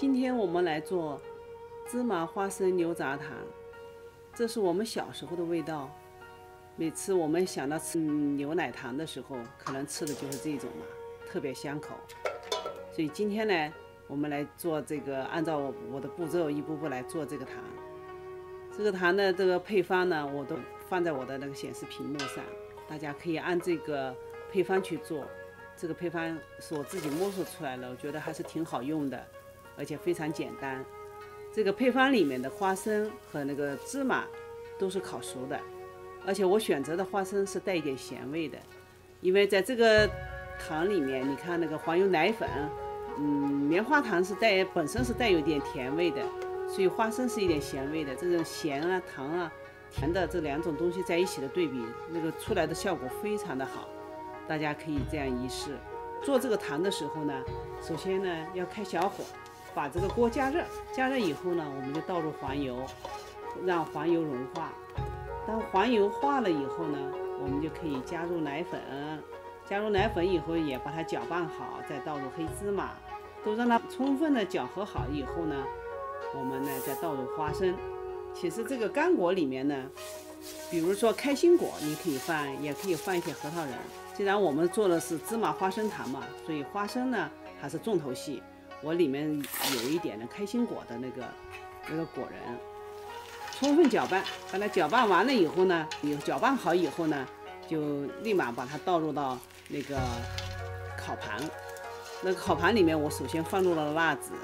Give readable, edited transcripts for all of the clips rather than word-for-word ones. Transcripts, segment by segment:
今天我们来做芝麻花生牛轧糖，这是我们小时候的味道。每次我们想到吃牛奶糖的时候，可能吃的就是这种嘛，特别香口。所以今天呢，我们来做这个，按照我的步骤一步步来做这个糖。这个糖的这个配方呢，我都放在我的那个显示屏幕上，大家可以按这个配方去做。这个配方是我自己摸索出来的，我觉得还是挺好用的，而且非常简单。这个配方里面的花生和那个芝麻都是烤熟的，而且我选择的花生是带一点咸味的，因为在这个糖里面，你看那个黄油奶粉，棉花糖是本身是带有点甜味的，所以花生是一点咸味的。这种咸啊、糖啊、甜的这两种东西在一起的对比，那个出来的效果非常的好。大家可以这样一试。做这个糖的时候呢，首先呢要开小火，把这个锅加热，加热以后呢，我们就倒入黄油，让黄油融化。当黄油化了以后呢，我们就可以加入奶粉，加入奶粉以后也把它搅拌好，再倒入黑芝麻，都让它充分的搅和好以后呢，我们呢再倒入花生。其实这个干果里面呢，比如说开心果，你可以放，也可以放一些核桃仁。既然我们做的是芝麻花生糖嘛，所以花生呢还是重头戏。我里面有一点的开心果的那个果仁，充分搅拌，把它搅拌完了以后呢，搅拌好以后呢，就立马把它倒入到那个烤盘。那个烤盘里面，我首先放入了蜡纸。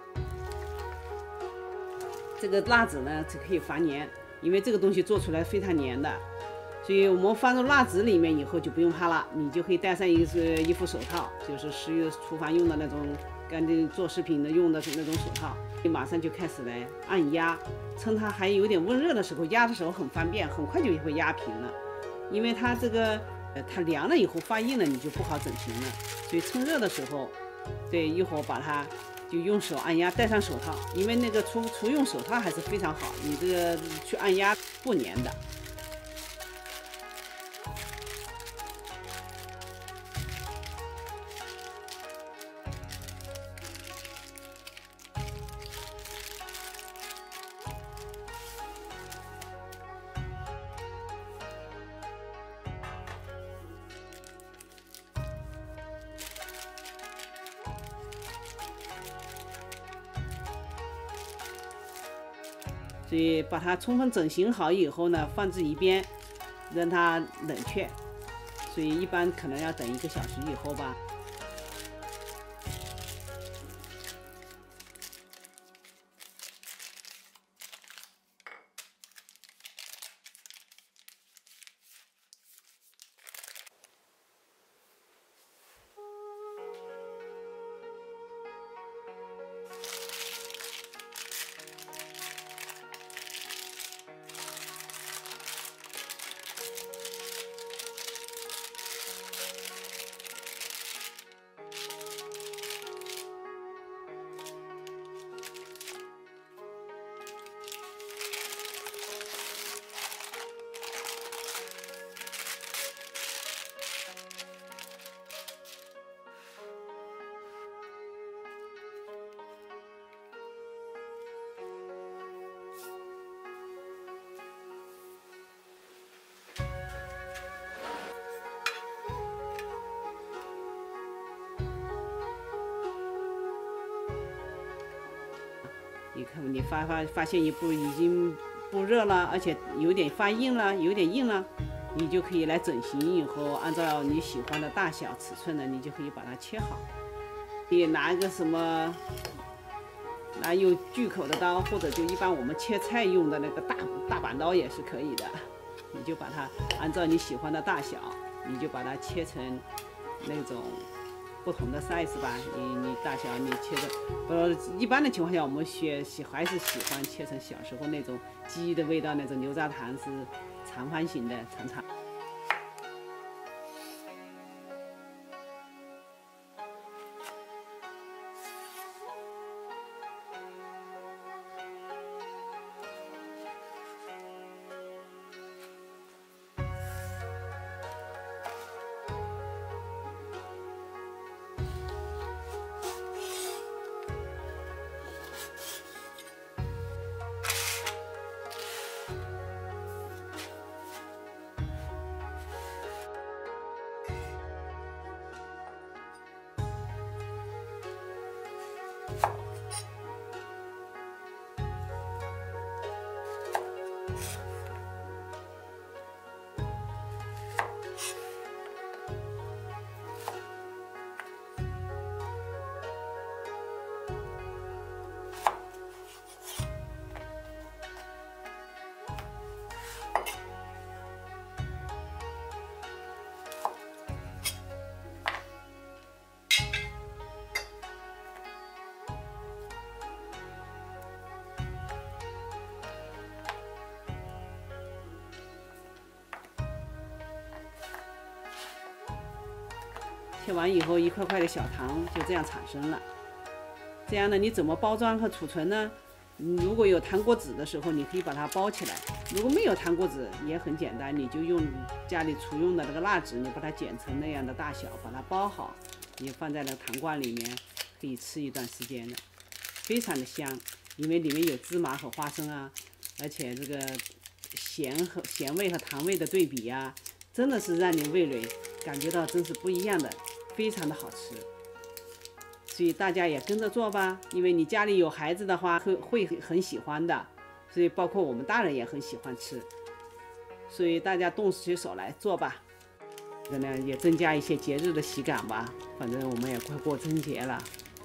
这个蜡纸呢是可以防粘，因为这个东西做出来非常粘的，所以我们放入蜡纸里面以后就不用怕了，你就可以戴上一副手套，就是厨房用的那种，干净做食品的用的那种手套。你马上就开始来按压，趁它还有点温热的时候，压的时候很方便，很快就会压平了。因为它这个它凉了以后发硬了，你就不好整形了。所以趁热的时候，对，一会儿把它就用手按压，戴上手套，因为那个厨用手套还是非常好，你这个去按压不粘的。所以把它充分整形好以后呢，放置一边，让它冷却。所以一般可能要等1个小时以后吧。你看，你发现一步已经不热了，而且有点发硬了，有点硬了，你就可以来整形。以后按照你喜欢的大小尺寸的，你就可以把它切好。你拿一个拿有锯口的刀，或者就一般我们切菜用的那个大板刀也是可以的。你就把它按照你喜欢的大小，你就把它切成那种不同的 size 吧，你大小你切的，一般的情况下，我们还是喜欢切成小时候那种记忆的味道，那种牛轧糖是长方形的，长。 切完以后一块块的小糖就这样产生了。这样呢，你怎么包装和储存呢？如果有糖果纸的时候，你可以把它包起来；如果没有糖果纸，也很简单，你就用家里储用的那个蜡纸，你把它剪成那样的大小，把它包好，你放在那个糖罐里面，可以吃一段时间的，非常的香，因为里面有芝麻和花生啊，而且这个咸味和糖味的对比啊，真的是让你味蕾感觉到真是不一样的，非常的好吃。所以大家也跟着做吧，因为你家里有孩子的话会很喜欢的，所以包括我们大人也很喜欢吃，所以大家动起手来做吧。这个呢也增加一些节日的喜感吧，反正我们也快过春节了。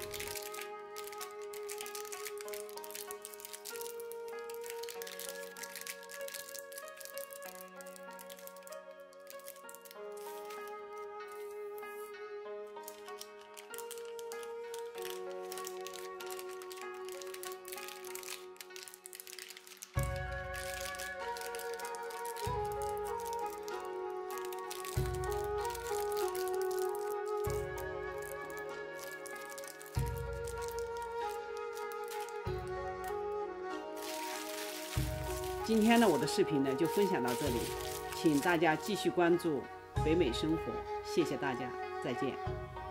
今天呢，我的视频呢就分享到这里，请大家继续关注北美生活，谢谢大家，再见。